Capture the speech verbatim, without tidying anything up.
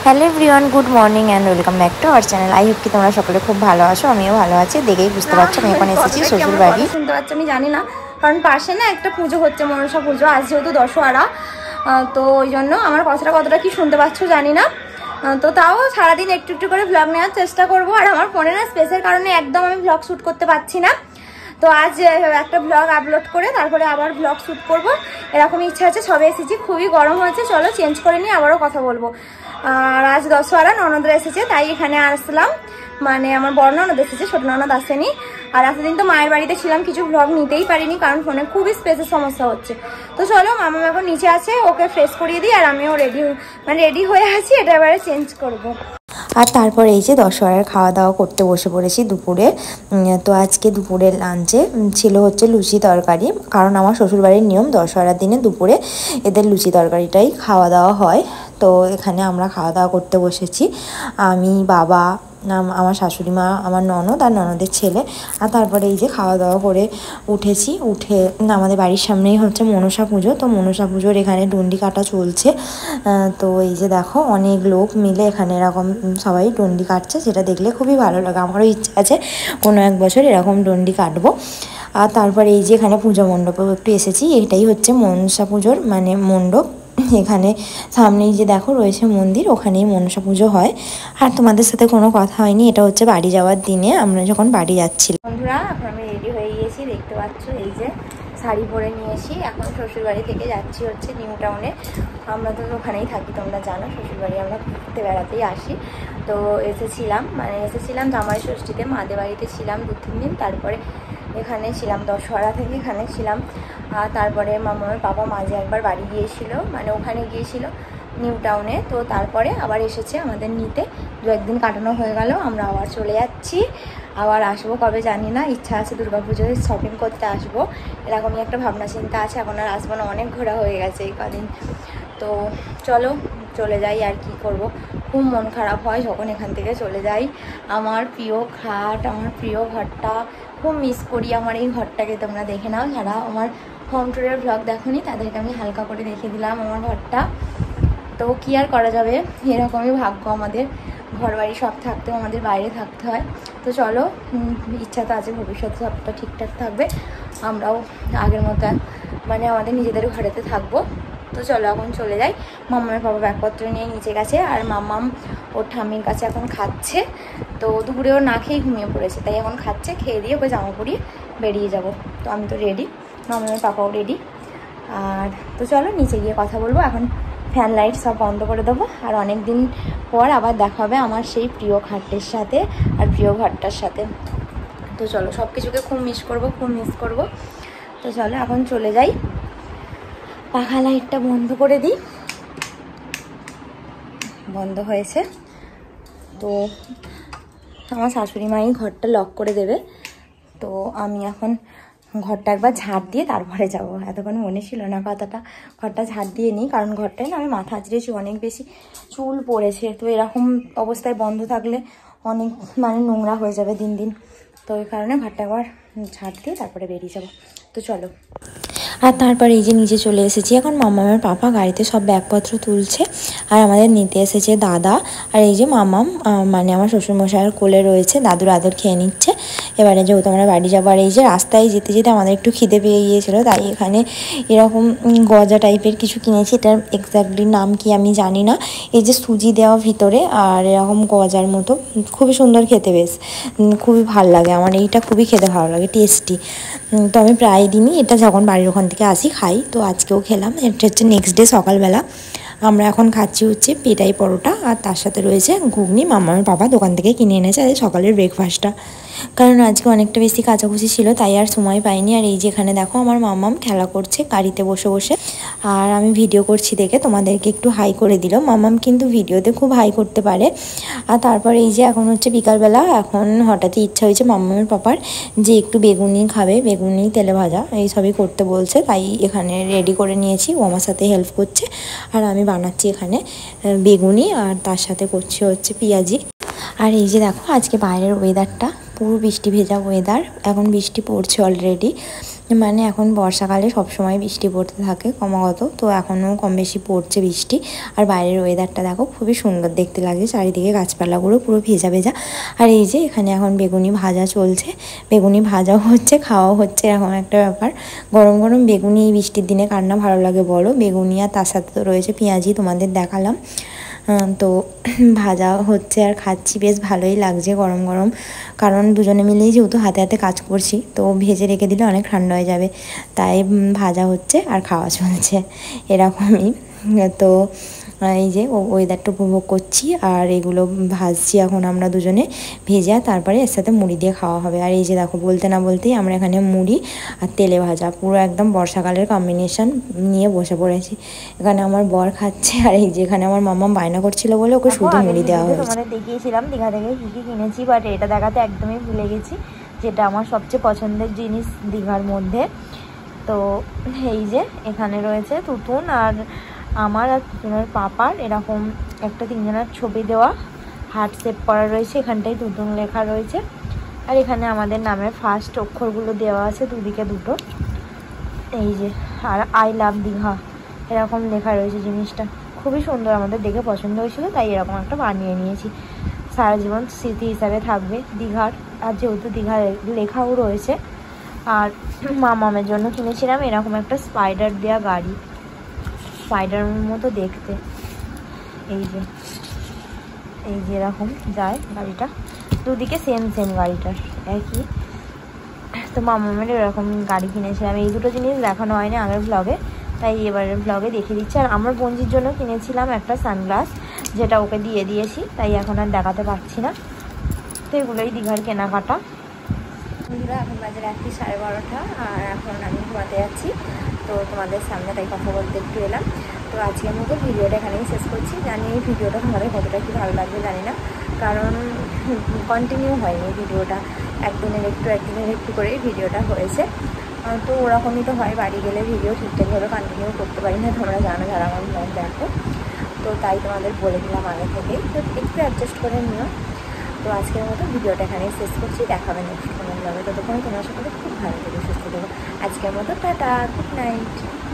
Hello everyone, good morning and welcome back to our channel. I hope কি তোমরা সকলে খুব ভালো আছো, আমিও ভালো আছি। দেখেই বুঝতে পারছো আমি এখন এসেছি শ্বশুর বাড়ি। শুনতে পাচ্ছ আমি জানি না, কারণ পাশে না একটা পুজো হচ্ছে, মনসা পুজো। আজ যেহেতু দশহরা, তো ওই জন্য আমার কথাটা কতটা কি শুনতে পাচ্ছ জানি না। তো তাও সারাদিন একটু একটু করে ভ্লগ নেওয়ার চেষ্টা করবো। আর আমার ফোনে না স্পেসের কারণে একদম আমি ভ্লগ শ্যুট করতে পারছি না। তো আজ একটা ভ্লগ আপলোড করে তারপরে আবার ভ্লগ শ্যুট করবো, এরকমই ইচ্ছা আছে। সবে এসেছি, খুবই গরম হয়েছে, চলো চেঞ্জ করে নিয়ে আবারও কথা বলবো। আর আজ দশহরা, ননদরা এসেছে তাই এখানে আসলাম। মানে আমার বড় ননদ এসেছে, ছোট ননদ আসেনি। আর এতদিন তো মায়ের বাড়িতে ছিলাম, কিছু ভ্লগ নিতেই পারিনি কারণ ফোনে খুবই স্পেসের সমস্যা হচ্ছে। তো চলো, মামা এখন নিচে আছে, ওকে ফ্রেশ করিয়ে দিই। আর আমিও রেডি মানে রেডি হয়ে আছি, এটা এবারে চেঞ্জ করবো। আর তারপর এই যে দশহরার খাওয়া দাওয়া করতে বসে পড়েছি দুপুরে। তো আজকে দুপুরের লাঞ্চে ছিল হচ্ছে লুচি তরকারি, কারণ আমার শ্বশুরবাড়ির নিয়ম দশহরার দিনে দুপুরে এদের লুচি তরকারিটাই খাওয়া দাওয়া হয়। তো এখানে আমরা খাওয়া দাওয়া করতে বসেছি, আমি, বাবা, আমার শাশুড়ি মা, আমার ননদ আর ননদের ছেলে। আর তারপরে এই যে খাওয়া দাওয়া করে উঠেছি। উঠে আমাদের বাড়ির সামনেই হচ্ছে মনসা পুজো, তো মনসা পুজোর এখানে ডন্ডি কাটা চলছে। তো এই যে দেখো অনেক লোক মিলে এখানে এরকম সবাই ডন্ডি কাটছে, যেটা দেখলে খুবই ভালো লাগে। আমারও ইচ্ছা আছে কোনো এক বছর এরকম ডন্ডি কাটবো। আর তারপরে এই যে এখানে পূজা মণ্ডপেও একটু এসেছি, এটাই হচ্ছে মনসা পুজোর মানে মণ্ডপ। এখানে সামনেই যে দেখো রয়েছে মন্দির, ওখানেই মনসা পুজো হয়। আর তোমাদের সাথে কোনো কথা হয়নি, এটা হচ্ছে বাড়ি যাওয়ার দিনে আমরা যখন বাড়ি যাচ্ছিলাম। বন্ধুরা, এখন আমি রেডি হয়ে গিয়েছি, দেখতে পাচ্ছ এই যে শাড়ি পরে নিয়েছি। এখন শ্বশুরবাড়ি থেকে যাচ্ছি হচ্ছে নিউ টাউনে। আমরা তো ওখানেই থাকি, তোমরা জানো শ্বশুরবাড়ি আমরা ঘুরতে বেড়াতেই আসি। তো এসেছিলাম মানে এসেছিলাম জামাই ষষ্ঠীতে, মাদের বাড়িতে ছিলাম দু তিন দিন। তারপরে এখানে ছিলাম দশহরা থেকে, এখানে ছিলাম। আর তারপরে মামার বাবা মাঝে একবার বাড়ি গিয়েছিল, মানে ওখানে গিয়েছিল নিউ টাউনে। তো তারপরে আবার এসেছে আমাদের নিতে, দু একদিন কাটানো হয়ে গেল, আমরা আবার চলে যাচ্ছি। আবার আসবো কবে জানি না, ইচ্ছা আছে দুর্গাপুজোয় শপিং করতে আসবো, এরকমই একটা ভাবনা চিন্তা আছে। এখন আর আসবো না, অনেক ঘোরা হয়ে গেছে এই কদিন। তো চলো চলে যাই, আর কি করব। খুব মন খারাপ হয় যখন এখান থেকে চলে যাই। আমার প্রিয় খাট, আমার প্রিয় ঘরটা খুব মিস করি। আমার এই ঘরটাকে তোমরা দেখে নাও, যারা আমার হোম ট্যুরের ব্লগ দেখোনি তাদেরকে আমি হালকা করে দেখে দিলাম আমার ঘরটা। তো কী আর করা যাবে, এরকমই ভাগ্য আমাদের। ঘর বাড়ি সব থাকতেও আমাদের বাইরে থাকতে হয়। তো চলো, ইচ্ছা তো আছে ভবিষ্যতে সবটা ঠিকঠাক থাকবে, আমরাও আগের মতো মানে আমাদের নিজেদের ঘরেতে থাকবো। তো চলো এখন চলে যাই। মামার বাবা ব্যাগপত্র নিয়ে নিচে গেছে, আর মামাম ওর ঠাম্মির কাছে এখন খাচ্ছে। তো দুপুরে ও না খেয়েই ঘুমিয়ে পড়েছে, তাই এখন খাচ্ছে। খেয়ে দিয়ে ওকে জামা পরিয়ে বেরিয়ে যাব। তো আমি তো রেডি, মামার পাপাও রেডি। আর তো চলো নিচে গিয়ে কথা বলবো। এখন ফ্যান লাইট সব বন্ধ করে দেবো। আর অনেক দিন পর আবার দেখা হবে আমার সেই প্রিয় খাটের সাথে আর প্রিয় ঘরটার সাথে। তো চলো, সব কিছুকে খুব মিস করবো, খুব মিস করবো। তো চলো এখন চলে যাই, পাখা লাইটটা বন্ধ করে দিই। বন্ধ হয়েছে। তো আমার শাশুড়ি মাই ঘরটা লক করে দেবে। তো আমি এখন ঘরটা একবার ঝাড় দিয়ে তারপরে যাব। এতক্ষণ মনে ছিল না কথাটা, ঘরটা ঝাড় দিয়ে নিই, কারণ ঘরটায় না আমি মাথা আঁচড়েছি, অনেক বেশি চুল পড়েছে। তো এরকম অবস্থায় বন্ধ থাকলে অনেক মানে নোংরা হয়ে যাবে দিন দিন। তো ওই কারণে ঘরটা একবার ঝাড় দিয়ে তারপরে বেরিয়ে যাব। তো চলো। আর তারপরে এই যে নিচে চলে এসেছি, এখন মামামের পাপা গাড়িতে সব ব্যাগপত্র তুলছে। আর আমাদের নিতে এসেছে দাদা। আর এই যে মামাম মানে আমার শ্বশুরমশাইয়ের কোলে রয়েছে, দাদুর আদর খেয়ে নিচ্ছে। এবারে যেহেতু আমরা বাড়ি যাবো, আর এই যে রাস্তায় যেতে যেতে আমাদের একটু খিদে পেয়ে গিয়েছিলো, তাই এখানে এরকম গজা টাইপের কিছু কিনেছি। এটার এক্স্যাক্টলি নাম কি আমি জানি না। এই যে সুজি দেওয়া ভিতরে, আর এরকম গজার মতো, খুবই সুন্দর খেতে, বেশ খুবই ভালো লাগে আমার। এইটা খুবই খেতে ভালো লাগে, টেস্টি। তো আমি প্রায় দিনই এটা যখন বাড়ির ওখান থেকে আসি খাই। তো আজকেও খেলাম। এটা হচ্ছে নেক্সট ডে সকালবেলা আমরা এখন খাচ্ছি হচ্ছে পেটাই পরোটা, আর তার সাথে রয়েছে ঘুগনি। মামার বাবা দোকান থেকে কিনে এনেছে আজ সকালের ব্রেকফাস্টটা, কারণ আজকে অনেকটা বেশি কাচাকুচি ছিল, তাই আর সময় পাইনি। আর এই যেখানে দেখো আমার মামাম খেলা করছে গাড়িতে বসে বসে, আর আমি ভিডিও করছি দেখে তোমাদেরকে একটু হাই করে দিল। মামাম কিন্তু ভিডিওতে খুব হাই করতে পারে। আর তারপরে এই যে এখন হচ্ছে বিকালবেলা, এখন হঠাৎই ইচ্ছা হয়েছে মামামের পাপার যে একটু বেগুনি খাবে, বেগুনি তেলে ভাজা এই সবই করতে বলছে, তাই এখানে রেডি করে নিয়েছি। ও আমার সাথে হেল্প করছে, আর আমি বানাচ্ছি এখানে বেগুনি, আর তার সাথে করছি হচ্ছে পেঁয়াজি। আর এই যে দেখো আজকে বাইরের ওয়েদারটা পুরো বৃষ্টি ভেজা ওয়েদার। এখন বৃষ্টি পড়ছে অলরেডি, মানে এখন বর্ষাকালে সবসময় বৃষ্টি পড়তে থাকে ক্রমাগত, তো এখনও কম বেশি পড়ছে বৃষ্টি। আর বাইরের ওয়েদারটা দেখো খুবই সুন্দর দেখতে লাগছে, চারিদিকে গাছপালাগুলো পুরো ভেজা ভেজা। আর এই যে এখানে এখন বেগুনি ভাজা চলছে, বেগুনি ভাজাও হচ্ছে খাওয়াও হচ্ছে, এরকম একটা ব্যাপার। গরম গরম বেগুনি এই বৃষ্টির দিনে কার না ভালো লাগে বলো। বেগুনি আর তার সাথে তো রয়েছে পেঁয়াজি, তোমাদের দেখালাম। তো ভাজা হচ্ছে আর খাচ্ছি, বেশ ভালোই লাগছে গরম গরম, কারণ দুজনে মিলেই যেহেতু হাতে হাতে কাজ করছি, তো ভেজে রেখে দিলে অনেক ঠান্ডা হয়ে যাবে, তাই ভাজা হচ্ছে আর খাওয়া চলছে এরকমই। তো এই যে ওয়েদারটা উপভোগ করছি আর এগুলো ভাজছি এখন আমরা দুজনে ভেজে, তারপরে এর সাথে মুড়ি দিয়ে খাওয়া হবে। আর এই যে দেখো বলতে না বলতেই আমরা এখানে মুড়ি আর তেলে ভাজা পুরো একদম বর্ষাকালের কম্বিনেশন নিয়ে বসে পড়েছি। এখানে আমার বর খাচ্ছে, আর এই যে এখানে আমার মামা বায়না করছিল বলে ওকে শুধু মুড়ি দেওয়া হয়েছে। তোমাদের দেখিয়েছিলাম দীঘা থেকে কী কী কিনেছি, বাট এটা দেখাতে একদমই ভুলে গেছি, যেটা আমার সবচেয়ে পছন্দের জিনিস দীঘার মধ্যে। তো এই যে এখানে রয়েছে তুতুন আর আমার আর তুতুনের পাপার এরকম একটা তিনজনের ছবি দেওয়া, হার্ট শেপ করা রয়েছে, এখানটায় তুতুন লেখা রয়েছে। আর এখানে আমাদের নামের ফার্স্ট অক্ষরগুলো দেওয়া আছে দুদিকে দুটো, এই যে। আর আই লাভ দীঘা এরকম লেখা রয়েছে জিনিসটা, খুবই সুন্দর, আমাদের দেখে পছন্দ হয়েছিল, তাই এরকম একটা বানিয়ে নিয়েছি। সারা জীবন স্মৃতি হিসাবে থাকবে দীঘার। আর যেহেতু দীঘার লেখাও রয়েছে। আর মামামের জন্য কিনেছিলাম এরকম একটা স্পাইডার দেওয়া গাড়ি, স্পাইডার মতো দেখতে, এই যে এই যে এরকম যায় গাড়িটা, দুদিকে সেম সেম গাড়িটার একই। তো মামামের এরকম গাড়ি কিনেছিলাম। এই দুটো জিনিস দেখানো হয়নি আগের ব্লগে, তাই এবারের ব্লগে দেখিয়ে দিচ্ছি। আর আমার বঞ্জির জন্য কিনেছিলাম একটা সানগ্লাস, যেটা ওকে দিয়ে দিয়েছি, তাই এখন আর দেখাতে পারছি না। তো এগুলোই দীঘার কেনাকাটা। বন্ধুরা এখন বাজে রাত্রি সাড়ে বারোটা, আর এখন আমি ঘুমাতে যাচ্ছি, তো তোমাদের সামনে তাই কথা বলতে একটু এলাম। তো আজকের মতো ভিডিওটা এখানেই শেষ করছি। জানি এই ভিডিওটা তোমাদের কতটা কি ভালো লাগবে জানি না, কারণ কন্টিনিউ হয়নি ভিডিওটা, একদিনের একটু একদিনের একটু করেই ভিডিওটা হয়েছে। তো ওরকমই তো হয়, বাড়ি গেলে ভিডিও ঠিকঠাকভাবে কন্টিনিউ করতে পারি না, তোমরা জানো যারা আমার ব্লগ দেখো। তো তাই তোমাদের বলে দিলাম আগে থেকেই, তো একটু অ্যাডজাস্ট করে নিও। তো আজকের মতো ভিডিওটা এখানেই শেষ করছি, দেখাবে নেক্সট কোনো ব্লগে। ততক্ষণ তোমার সাথে খুব ভালো থেকে সুস্থ থাকো। আজকের মতো টাটা, গুড নাইট।